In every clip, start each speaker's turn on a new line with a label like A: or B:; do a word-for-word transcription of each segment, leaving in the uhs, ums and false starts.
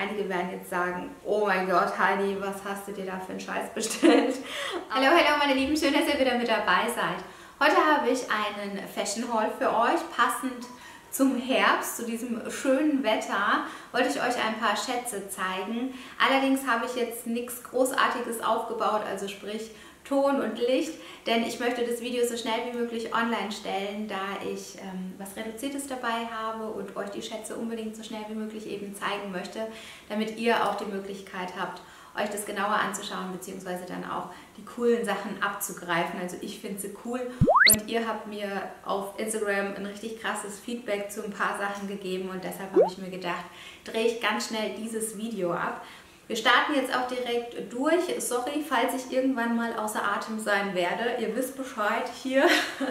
A: einige werden jetzt sagen, oh mein Gott, Heidi, was hast du dir da für einen Scheiß bestellt? Hallo, hallo meine Lieben, schön, dass ihr wieder mit dabei seid. Heute habe ich einen Fashion Haul für euch, passend zum Herbst, zu diesem schönen Wetter, wollte ich euch ein paar Schätze zeigen. Allerdings habe ich jetzt nichts Großartiges aufgebaut, also sprich Ton und Licht, denn ich möchte das Video so schnell wie möglich online stellen, da ich ähm, was Reduziertes dabei habe und euch die Schätze unbedingt so schnell wie möglich eben zeigen möchte, damit ihr auch die Möglichkeit habt, euch das genauer anzuschauen, beziehungsweise dann auch die coolen Sachen abzugreifen. Also ich finde sie cool und ihr habt mir auf Instagram ein richtig krasses Feedback zu ein paar Sachen gegeben und deshalb habe ich mir gedacht, drehe ich ganz schnell dieses Video ab. Wir starten jetzt auch direkt durch. Sorry, falls ich irgendwann mal außer Atem sein werde. Ihr wisst Bescheid, hier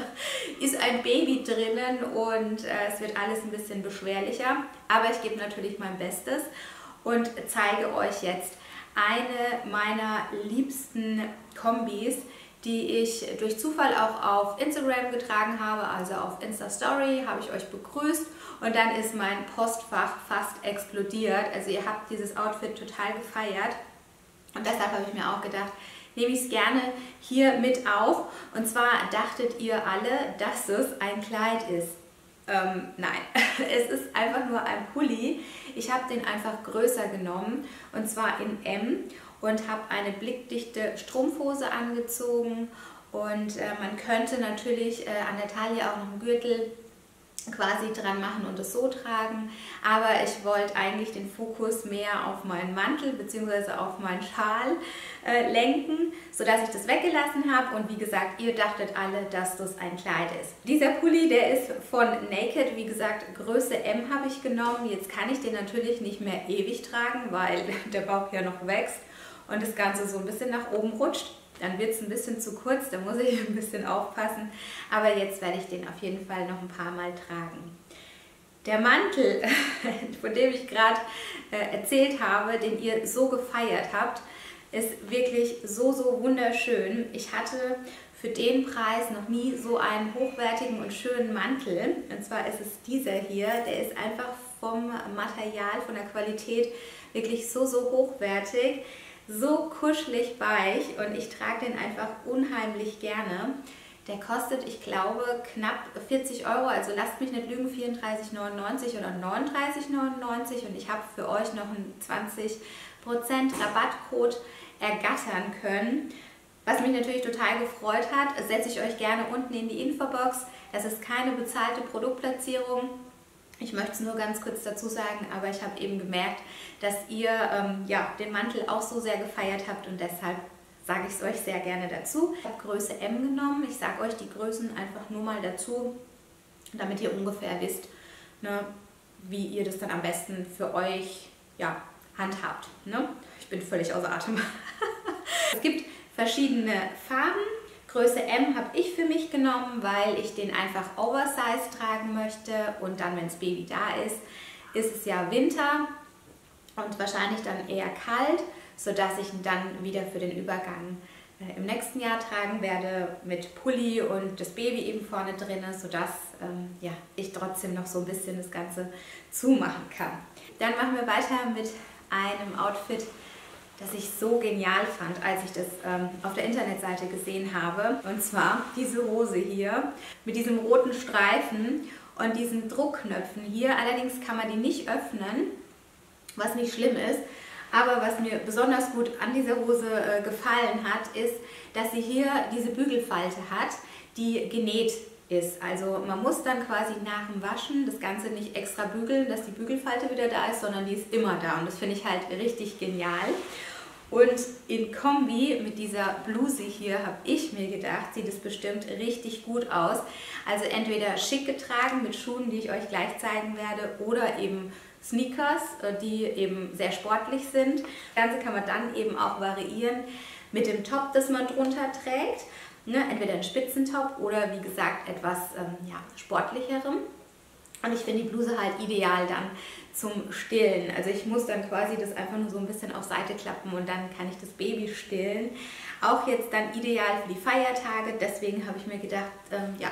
A: ist ein Baby drinnen und äh, es wird alles ein bisschen beschwerlicher. Aber ich gebe natürlich mein Bestes und zeige euch jetzt eine meiner liebsten Kombis, die ich durch Zufall auch auf Instagram getragen habe, also auf Insta-Story habe ich euch begrüßt und dann ist mein Postfach fast explodiert. Also ihr habt dieses Outfit total gefeiert und deshalb habe ich mir auch gedacht, nehme ich es gerne hier mit auf. Und zwar dachtet ihr alle, dass es ein Kleid ist. Ähm, nein, es ist einfach nur ein Pulli. Ich habe den einfach größer genommen und zwar in M und habe eine blickdichte Strumpfhose angezogen und äh, man könnte natürlich äh, an der Taille auch noch einen Gürtel quasi dran machen und es so tragen, aber ich wollte eigentlich den Fokus mehr auf meinen Mantel bzw. auf meinen Schal äh, lenken, sodass ich das weggelassen habe und wie gesagt, ihr dachtet alle, dass das ein Kleid ist. Dieser Pulli, der ist von Naked, wie gesagt, Größe M habe ich genommen. Jetzt kann ich den natürlich nicht mehr ewig tragen, weil der Bauch ja noch wächst und das Ganze so ein bisschen nach oben rutscht. Dann wird es ein bisschen zu kurz, da muss ich ein bisschen aufpassen. Aber jetzt werde ich den auf jeden Fall noch ein paar Mal tragen. Der Mantel, von dem ich gerade äh, erzählt habe, den ihr so gefeiert habt, ist wirklich so, so wunderschön. Ich hatte für den Preis noch nie so einen hochwertigen und schönen Mantel. Und zwar ist es dieser hier. Der ist einfach vom Material, von der Qualität wirklich so, so hochwertig. So kuschelig weich und ich trage den einfach unheimlich gerne. Der kostet, ich glaube, knapp vierzig Euro, also lasst mich nicht lügen, vierunddreißig neunundneunzig oder neununddreißig neunundneunzig und ich habe für euch noch einen zwanzig Prozent Rabattcode ergattern können. Was mich natürlich total gefreut hat, setze ich euch gerne unten in die Infobox. Das ist keine bezahlte Produktplatzierung. Ich möchte es nur ganz kurz dazu sagen, aber ich habe eben gemerkt, dass ihr ähm, ja, den Mantel auch so sehr gefeiert habt und deshalb sage ich es euch sehr gerne dazu. Ich habe Größe M genommen. Ich sage euch die Größen einfach nur mal dazu, damit ihr ungefähr wisst, ne, wie ihr das dann am besten für euch ja, handhabt. Ne? Ich bin völlig außer Atem. Es gibt verschiedene Farben. Größe M habe ich für mich genommen, weil ich den einfach oversized tragen möchte und dann, wenn das Baby da ist, ist es ja Winter und wahrscheinlich dann eher kalt, sodass ich ihn dann wieder für den Übergang äh, im nächsten Jahr tragen werde mit Pulli und das Baby eben vorne drin, sodass ähm, ja, ich trotzdem noch so ein bisschen das Ganze zumachen kann. Dann machen wir weiter mit einem Outfit, das ich so genial fand, als ich das ähm, auf der Internetseite gesehen habe. Und zwar diese Hose hier mit diesem roten Streifen und diesen Druckknöpfen hier. Allerdings kann man die nicht öffnen, was nicht schlimm ist. Aber was mir besonders gut an dieser Hose äh, gefallen hat, ist, dass sie hier diese Bügelfalte hat, die genäht ist. Also man muss dann quasi nach dem Waschen das Ganze nicht extra bügeln, dass die Bügelfalte wieder da ist, sondern die ist immer da und das finde ich halt richtig genial. Und in Kombi mit dieser Bluse hier habe ich mir gedacht, sieht es bestimmt richtig gut aus. Also entweder schick getragen mit Schuhen, die ich euch gleich zeigen werde, oder eben Sneakers, die eben sehr sportlich sind. Das Ganze kann man dann eben auch variieren mit dem Top, das man drunter trägt. Ne, entweder ein Spitzentop oder wie gesagt etwas ähm, ja, sportlicherem. Und ich finde die Bluse halt ideal dann zum Stillen. Also ich muss dann quasi das einfach nur so ein bisschen auf Seite klappen und dann kann ich das Baby stillen. Auch jetzt dann ideal für die Feiertage. Deswegen habe ich mir gedacht, ähm, ja,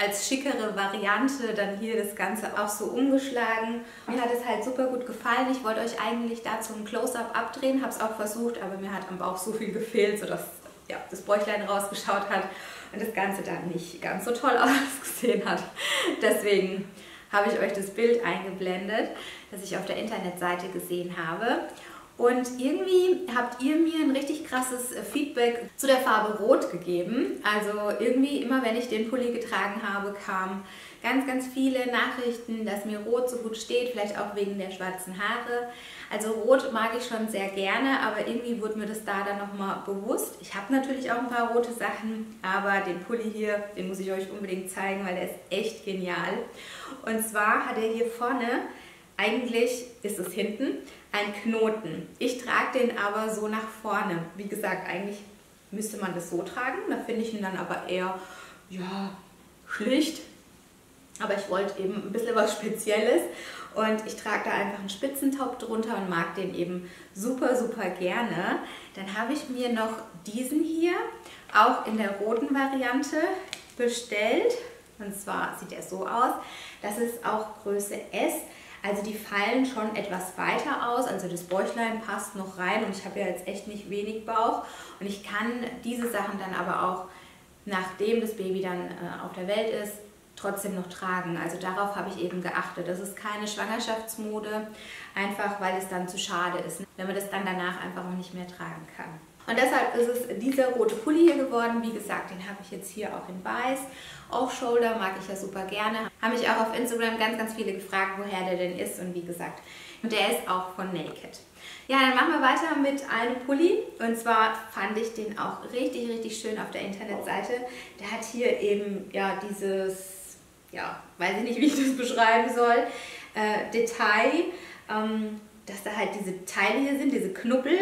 A: als schickere Variante dann hier das Ganze auch so umgeschlagen. Mir hat es halt super gut gefallen. Ich wollte euch eigentlich dazu ein Close-Up abdrehen, habe es auch versucht, aber mir hat am Bauch so viel gefehlt, sodass ja, das Bäuchlein rausgeschaut hat und das Ganze dann nicht ganz so toll ausgesehen hat. Deswegen habe ich euch das Bild eingeblendet, das ich auf der Internetseite gesehen habe. Und irgendwie habt ihr mir ein richtig krasses Feedback zu der Farbe Rot gegeben. Also irgendwie immer, wenn ich den Pulli getragen habe, kamen ganz, ganz viele Nachrichten, dass mir Rot so gut steht, vielleicht auch wegen der schwarzen Haare. Also Rot mag ich schon sehr gerne, aber irgendwie wurde mir das da dann nochmal bewusst. Ich habe natürlich auch ein paar rote Sachen, aber den Pulli hier, den muss ich euch unbedingt zeigen, weil der ist echt genial. Und zwar hat er hier vorne, eigentlich ist es hinten, ein Knoten. Ich trage den aber so nach vorne. Wie gesagt, eigentlich müsste man das so tragen. Da finde ich ihn dann aber eher, ja, schlicht. Aber ich wollte eben ein bisschen was Spezielles. Und ich trage da einfach einen Spitzentop drunter und mag den eben super, super gerne. Dann habe ich mir noch diesen hier, auch in der roten Variante, bestellt. Und zwar sieht er so aus. Das ist auch Größe S. Also die fallen schon etwas weiter aus, also das Bäuchlein passt noch rein und ich habe ja jetzt echt nicht wenig Bauch und ich kann diese Sachen dann aber auch, nachdem das Baby dann äh, auf der Welt ist, trotzdem noch tragen. Also darauf habe ich eben geachtet. Das ist keine Schwangerschaftsmode, einfach weil es dann zu schade ist, wenn man das dann danach einfach auch nicht mehr tragen kann. Und deshalb ist es dieser rote Pulli hier geworden. Wie gesagt, den habe ich jetzt hier auch in weiß. Off-Shoulder mag ich ja super gerne. Haben mich auch auf Instagram ganz, ganz viele gefragt, woher der denn ist. Und wie gesagt, der ist auch von Naked. Ja, dann machen wir weiter mit einem Pulli. Und zwar fand ich den auch richtig, richtig schön auf der Internetseite. Der hat hier eben ja dieses, ja, weiß ich nicht, wie ich das beschreiben soll, äh, Detail. Ähm, dass da halt diese Teile hier sind, diese Knubbel,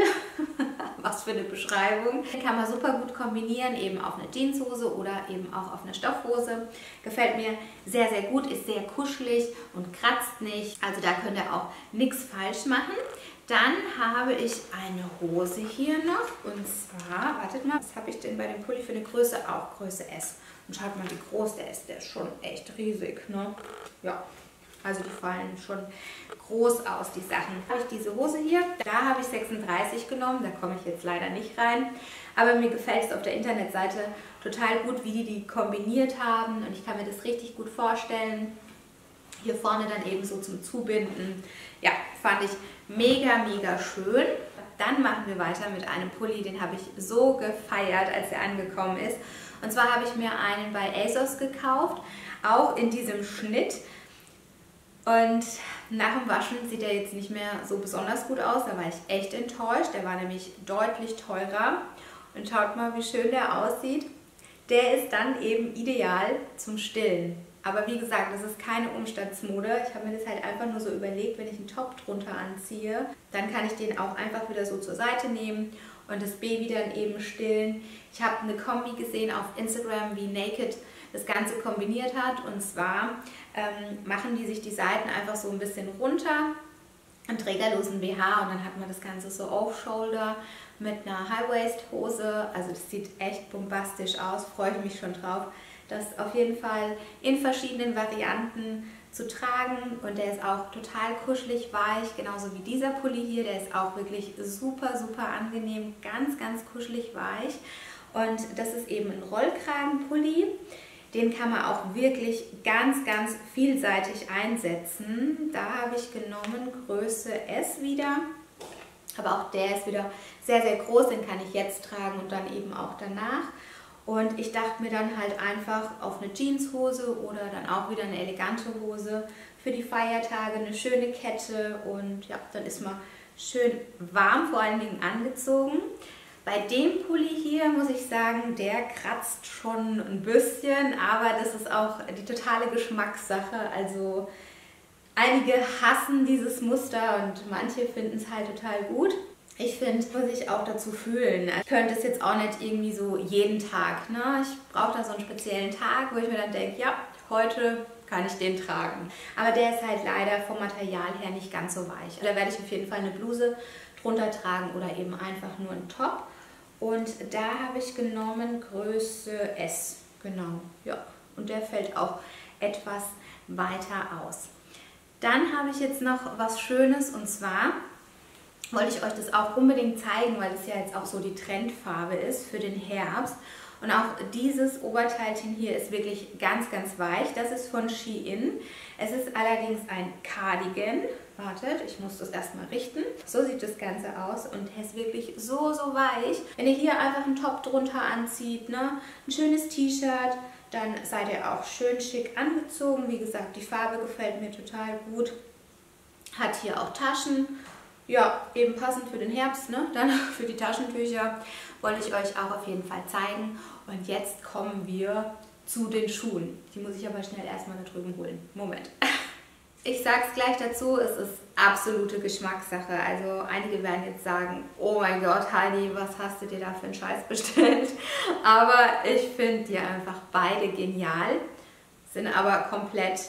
A: was für eine Beschreibung. Den kann man super gut kombinieren, eben auf eine Jeanshose oder eben auch auf eine Stoffhose. Gefällt mir sehr, sehr gut, ist sehr kuschelig und kratzt nicht. Also da könnt ihr auch nichts falsch machen. Dann habe ich eine Hose hier noch und zwar, wartet mal, was habe ich denn bei dem Pulli für eine Größe? Auch Größe S. Und schaut mal, wie groß der ist, der ist schon echt riesig, ne? Ja. Also die fallen schon groß aus, die Sachen. Habe ich diese Hose hier, da habe ich sechsunddreißig genommen, da komme ich jetzt leider nicht rein. Aber mir gefällt es auf der Internetseite total gut, wie die die kombiniert haben. Und ich kann mir das richtig gut vorstellen. Hier vorne dann eben so zum Zubinden. Ja, fand ich mega, mega schön. Dann machen wir weiter mit einem Pulli, den habe ich so gefeiert, als er angekommen ist. Und zwar habe ich mir einen bei ASOS gekauft, auch in diesem Schnitt. Und nach dem Waschen sieht er jetzt nicht mehr so besonders gut aus, da war ich echt enttäuscht. Der war nämlich deutlich teurer. Und schaut mal, wie schön der aussieht. Der ist dann eben ideal zum Stillen. Aber wie gesagt, das ist keine Umstandsmode. Ich habe mir das halt einfach nur so überlegt, wenn ich einen Top drunter anziehe, dann kann ich den auch einfach wieder so zur Seite nehmen und das Baby dann eben stillen. Ich habe eine Kombi gesehen auf Instagram, wie Naked das Ganze kombiniert hat. Und zwar ähm, machen die sich die Seiten einfach so ein bisschen runter, einen trägerlosen B H und dann hat man das Ganze so Off-Shoulder mit einer High-Waist-Hose. Also das sieht echt bombastisch aus, freue ich mich schon drauf. Das auf jeden Fall in verschiedenen Varianten zu tragen und der ist auch total kuschelig weich, genauso wie dieser Pulli hier, der ist auch wirklich super, super angenehm, ganz, ganz kuschelig weich und das ist eben ein Rollkragenpulli, den kann man auch wirklich ganz, ganz vielseitig einsetzen. Da habe ich genommen Größe S wieder, aber auch der ist wieder sehr, sehr groß, den kann ich jetzt tragen und dann eben auch danach. Und ich dachte mir dann halt einfach auf eine Jeanshose oder dann auch wieder eine elegante Hose für die Feiertage, eine schöne Kette und ja, dann ist man schön warm, vor allen Dingen angezogen. Bei dem Pulli hier muss ich sagen, der kratzt schon ein bisschen, aber das ist auch die totale Geschmackssache. Also einige hassen dieses Muster und manche finden es halt total gut. Ich finde, muss ich auch dazu fühlen. Ich könnte es jetzt auch nicht irgendwie so jeden Tag. Ne? Ich brauche da so einen speziellen Tag, wo ich mir dann denke, ja, heute kann ich den tragen. Aber der ist halt leider vom Material her nicht ganz so weich. Da werde ich auf jeden Fall eine Bluse drunter tragen oder eben einfach nur einen Top. Und da habe ich genommen Größe S. Genau, ja. und der fällt auch etwas weiter aus. Dann habe ich jetzt noch was Schönes, und zwar wollte ich euch das auch unbedingt zeigen, weil es ja jetzt auch so die Trendfarbe ist für den Herbst. Und auch dieses Oberteilchen hier ist wirklich ganz, ganz weich. Das ist von Shein. Es ist allerdings ein Cardigan. Wartet, ich muss das erstmal richten. So sieht das Ganze aus und er ist wirklich so, so weich. Wenn ihr hier einfach einen Top drunter anzieht, ne, ein schönes T-Shirt, dann seid ihr auch schön schick angezogen. Wie gesagt, die Farbe gefällt mir total gut. Hat hier auch Taschen. Ja, eben passend für den Herbst, ne? Dann für die Taschentücher wollte ich euch auch auf jeden Fall zeigen. Und jetzt kommen wir zu den Schuhen. Die muss ich aber schnell erstmal da drüben holen. Moment. Ich sag's gleich dazu, es ist absolute Geschmackssache. Also einige werden jetzt sagen, oh mein Gott, Heidi, was hast du dir da für einen Scheiß bestellt? Aber ich finde die einfach beide genial, sind aber komplett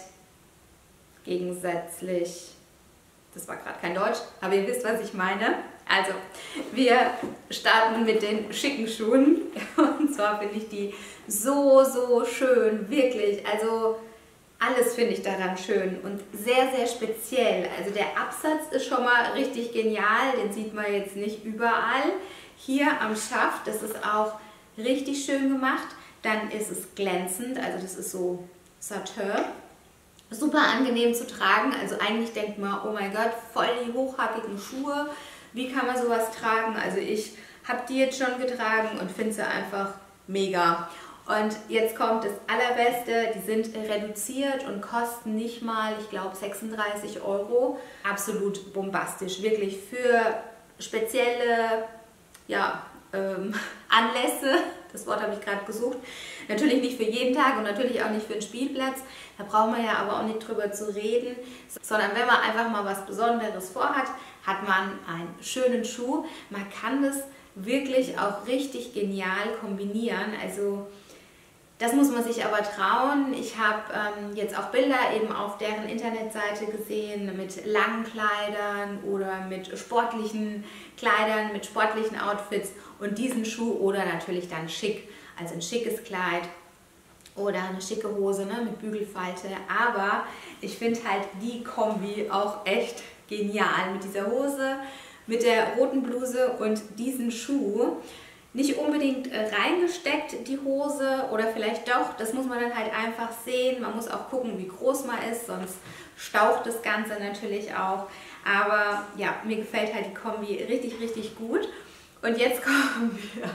A: gegensätzlich. Das war gerade kein Deutsch, aber ihr wisst, was ich meine. Also, wir starten mit den schicken Schuhen. Und zwar finde ich die so, so schön, wirklich. Also, alles finde ich daran schön und sehr, sehr speziell. Also, der Absatz ist schon mal richtig genial. Den sieht man jetzt nicht überall. Hier am Schaft, das ist auch richtig schön gemacht. Dann ist es glänzend, also das ist so Satin. Super angenehm zu tragen, also eigentlich denkt man, oh mein Gott, voll die hochhackigen Schuhe, wie kann man sowas tragen? Also ich habe die jetzt schon getragen und finde sie einfach mega. Und jetzt kommt das Allerbeste, die sind reduziert und kosten nicht mal, ich glaube, sechsunddreißig Euro. Absolut bombastisch, wirklich für spezielle, ja, ähm, Anlässe. Das Wort habe ich gerade gesucht. Natürlich nicht für jeden Tag und natürlich auch nicht für den Spielplatz. Da braucht man ja aber auch nicht drüber zu reden. Sondern wenn man einfach mal was Besonderes vorhat, hat man einen schönen Schuh. Man kann das wirklich auch richtig genial kombinieren. Also das muss man sich aber trauen. Ich habe ähm, jetzt auch Bilder eben auf deren Internetseite gesehen mit langen Kleidern oder mit sportlichen Kleidern, mit sportlichen Outfits und diesen Schuh oder natürlich dann schick, also ein schickes Kleid oder eine schicke Hose, ne, mit Bügelfalte. Aber ich finde halt die Kombi auch echt genial mit dieser Hose, mit der roten Bluse und diesen Schuh. Nicht unbedingt reingesteckt, die Hose, oder vielleicht doch, das muss man dann halt einfach sehen. Man muss auch gucken, wie groß man ist, sonst staucht das Ganze natürlich auch. Aber ja, mir gefällt halt die Kombi richtig, richtig gut. Und jetzt kommen wir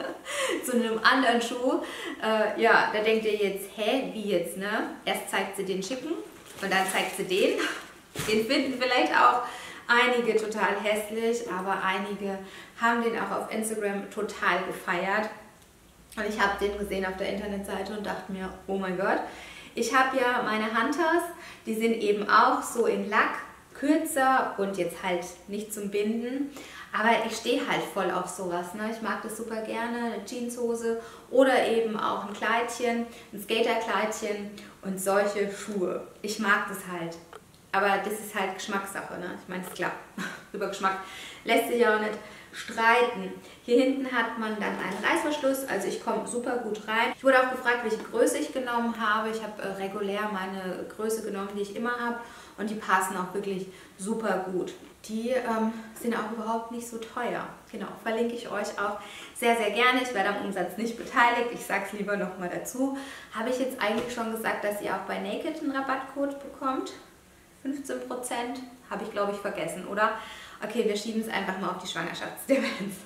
A: zu einem anderen Schuh. Äh, ja, da denkt ihr jetzt, hä, wie jetzt, ne? Erst zeigt sie den schicken und dann zeigt sie den. Den finden vielleicht auch einige total hässlich, aber einige haben den auch auf Instagram total gefeiert. Und ich habe den gesehen auf der Internetseite und dachte mir, oh mein Gott. Ich habe ja meine Hunters, die sind eben auch so in Lack, kürzer und jetzt halt nicht zum Binden. Aber ich stehe halt voll auf sowas, ne? Ich mag das super gerne, eine Jeanshose oder eben auch ein Kleidchen, ein Skaterkleidchen und solche Schuhe. Ich mag das halt. Aber das ist halt Geschmackssache, ne? Ich meine, ist klar, über Geschmack lässt sich ja auch nicht streiten. Hier hinten hat man dann einen Reißverschluss, also ich komme super gut rein. Ich wurde auch gefragt, welche Größe ich genommen habe. Ich habe äh, regulär meine Größe genommen, die ich immer habe, und die passen auch wirklich super gut. Die ähm, sind auch überhaupt nicht so teuer. Genau, verlinke ich euch auch sehr, sehr gerne. Ich werde am Umsatz nicht beteiligt, ich sage es lieber nochmal dazu. Habe ich jetzt eigentlich schon gesagt, dass ihr auch bei Naked einen Rabattcode bekommt? fünfzehn Prozent habe ich, glaube ich, vergessen, oder? Okay, wir schieben es einfach mal auf die Schwangerschaftsdemenz.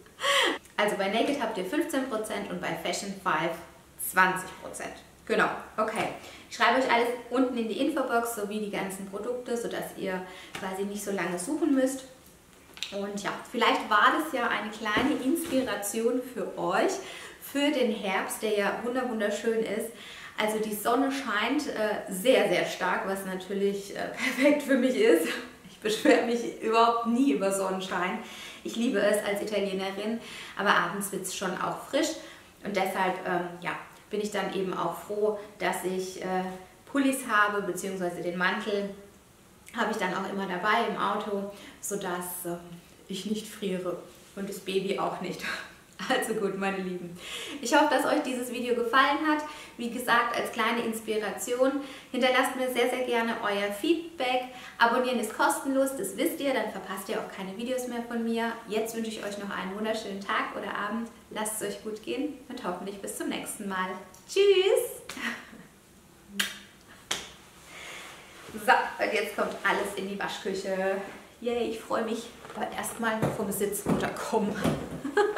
A: Also bei Naked habt ihr fünfzehn Prozent und bei Fashion five zwanzig Prozent. Genau, okay. Ich schreibe euch alles unten in die Infobox sowie die ganzen Produkte, sodass ihr quasi nicht so lange suchen müsst. Und ja, vielleicht war das ja eine kleine Inspiration für euch, für den Herbst, der ja wunderschön ist. Also die Sonne scheint äh, sehr, sehr stark, was natürlich äh, perfekt für mich ist. Ich beschwere mich überhaupt nie über Sonnenschein. Ich liebe es als Italienerin, aber abends wird es schon auch frisch. Und deshalb ähm, ja, bin ich dann eben auch froh, dass ich äh, Pullis habe, beziehungsweise den Mantel habe ich dann auch immer dabei im Auto, sodass äh, ich nicht friere und das Baby auch nicht. Also gut, meine Lieben. Ich hoffe, dass euch dieses Video gefallen hat. Wie gesagt, als kleine Inspiration. Hinterlasst mir sehr, sehr gerne euer Feedback. Abonnieren ist kostenlos, das wisst ihr. Dann verpasst ihr auch keine Videos mehr von mir. Jetzt wünsche ich euch noch einen wunderschönen Tag oder Abend. Lasst es euch gut gehen und hoffentlich bis zum nächsten Mal. Tschüss! So, und jetzt kommt alles in die Waschküche. Yay, ich freue mich. Aber erstmal vom Sitz runterkommen.